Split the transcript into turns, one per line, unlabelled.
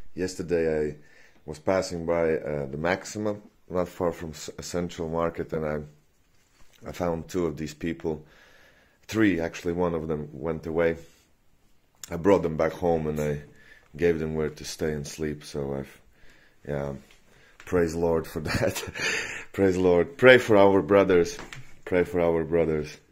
Yesterday I was passing by the Maxima, not far from Central Market, and I found two of these people. Three, actually. One of them went away. I brought them back home and I gave them where to stay and sleep. So praise Lord for that. Praise Lord. Pray for our brothers. Pray for our brothers.